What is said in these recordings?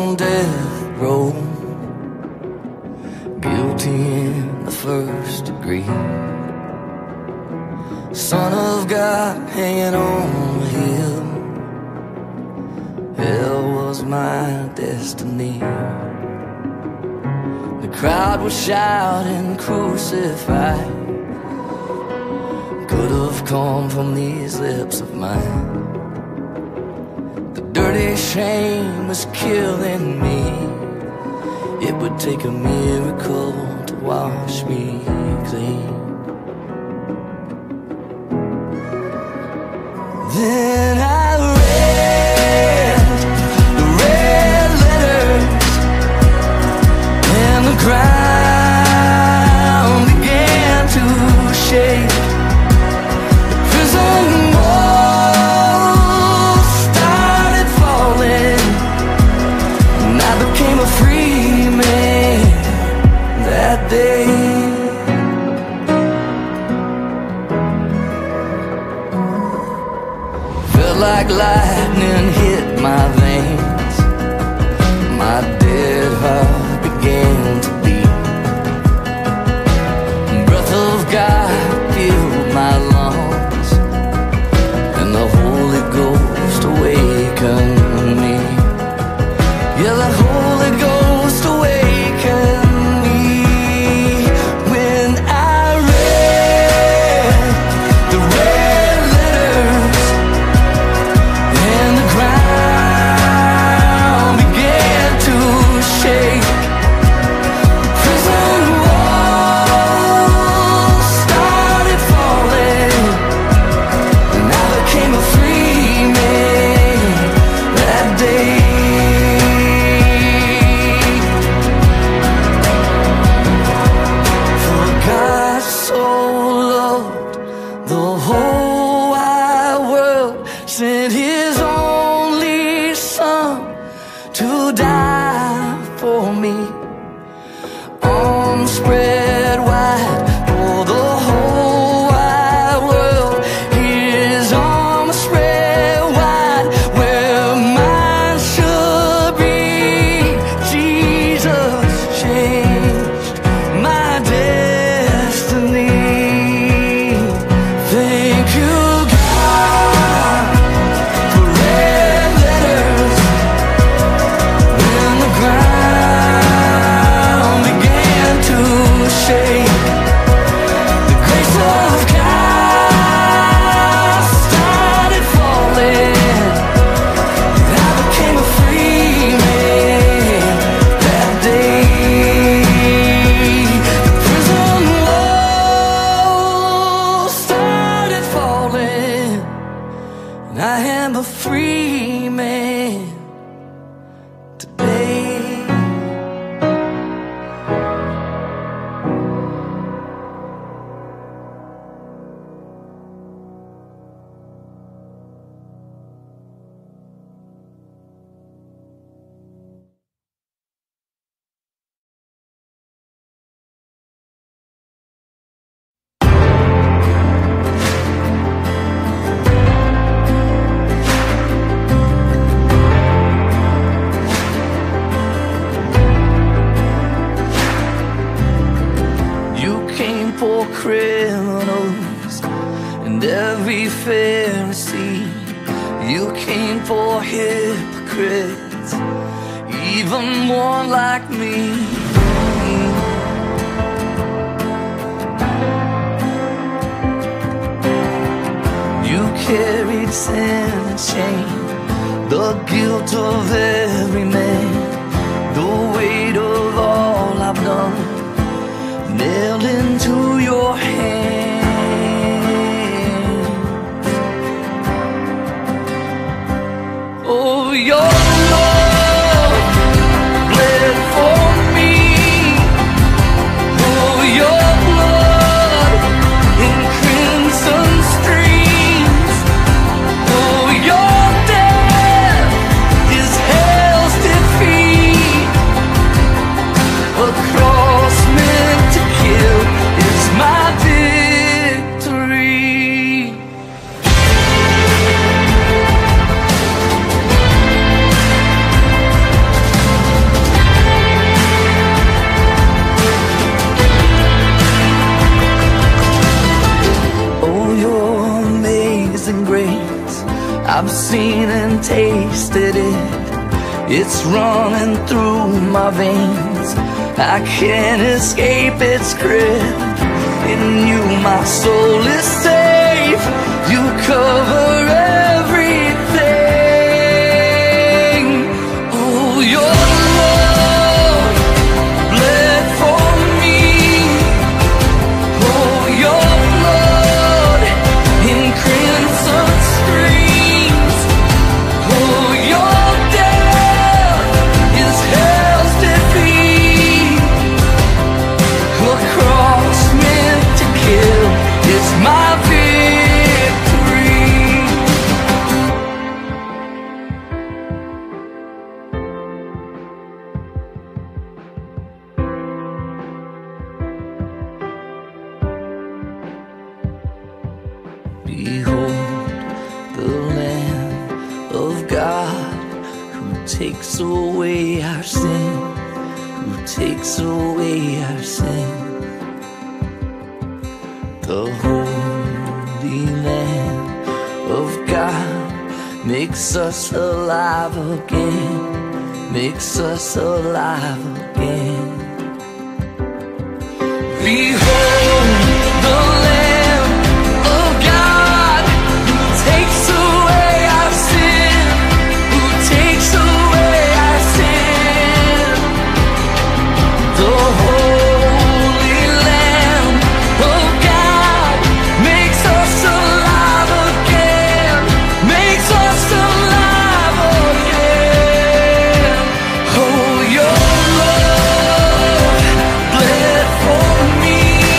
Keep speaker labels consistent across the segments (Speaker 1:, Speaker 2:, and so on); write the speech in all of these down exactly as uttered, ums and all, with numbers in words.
Speaker 1: on death row, guilty in the first degree. Son of God hanging on a hill, hell was my destiny. The crowd was shouting, crucify. Could have come from these lips of mine. The dirty shame was killing me. It would take a miracle to wash me clean. Then I read the red letters, and the ground began to shake. The prison walls started falling, and I became a free man that day. Like lightning hit my veins, my dead heart began to beat. Breath of God filled my lungs, and the Holy Ghost awakened me. Yeah, the Holy Ghost awakened me when I read the red letters, and the ground began to shake. The prison walls started falling, and I became a free man that day. For God so loved the whole wide world, sent His only Son to die for me. Arms spread wide for the whole wide world. His arms spread wide where mine should be. Jesus changed my destiny. Thank you, God, for red letters, when the ground began to shake. The grace of God started falling, and I became a free man that day. The prison walls started falling, and I am a free man today. You came for criminals and every Pharisee. You came for hypocrites, even one like me. You carried sin and shame, the guilt of every man, the weight of all I've done, nailed into your hands. Oh, your love bled for me. Oh, your blood in crimson streams. Oh, your death is hell's defeat. A cross meant to kill, I've seen and tasted it, it's running through my veins. I can't escape its grip. In you my soul is safe. You cover everything. Oh, your love bled for me. Oh, your blood in crimson streams. Oh, your death is hell's defeat. A cross meant to kill is my victory. Behold the Lamb of God, who takes away our sin, who takes away our sin. The Holy Lamb of God makes us alive again, makes us alive again. Behold the Lamb of God, who takes away our sin, who takes away our sin. The Holy Lamb of God makes us alive again, makes us alive again. Oh, your love bled for me.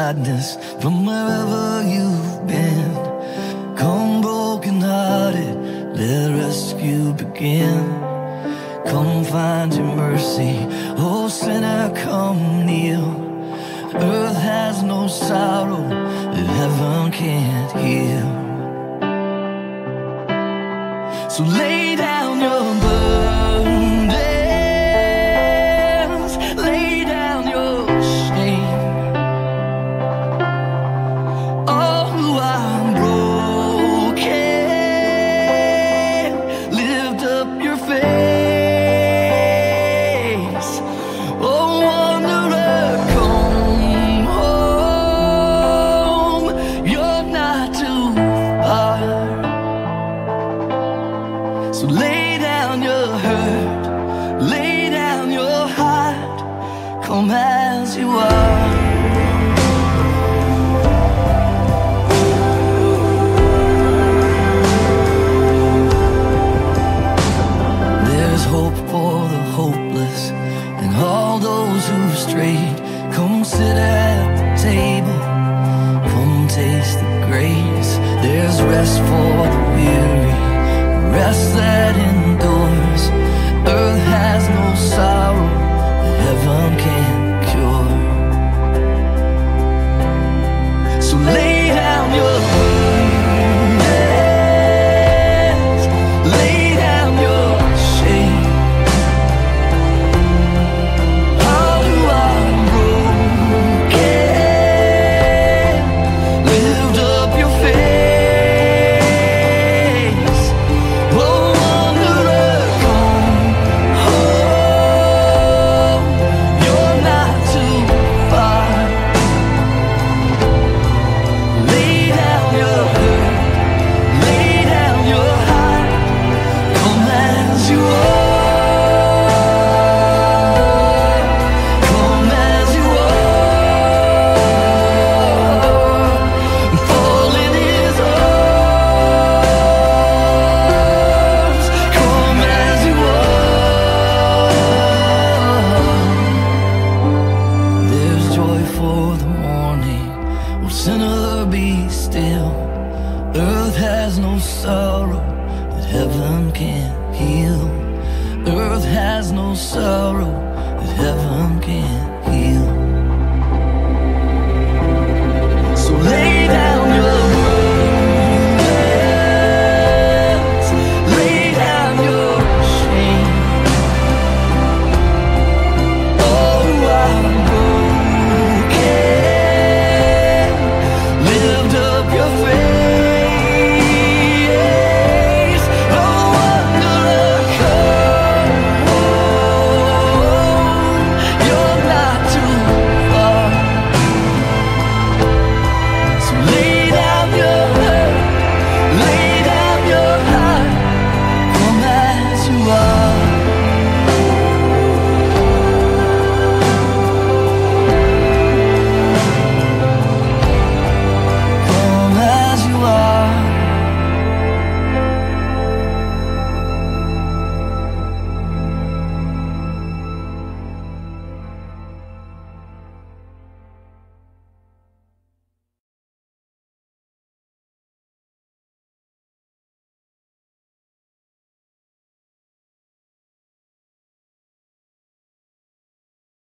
Speaker 1: gladness from wherever you've been. Come broken-hearted, let rescue begin. Come find your mercy, oh sinner, come kneel. Earth has no sorrow that heaven can't heal. So lay down your burdens, lay down your shame. All who are broken, lift up your face. Oh wanderer, come home, you're not too far. So lay down your hurt, lay down your heart, come as you are. There's hope for the hopeless and all those who've strayed. Come sit at the table, come taste the grace. There's rest for the weary, rest that endures. Earth has no sorrow that heaven can't cure. So lay down your burdens, lay down your shame. All who are broken, lift up your face. Sinner, be still. Earth has no sorrow that heaven can't heal. Earth has no sorrow that heaven can't heal. So lay down your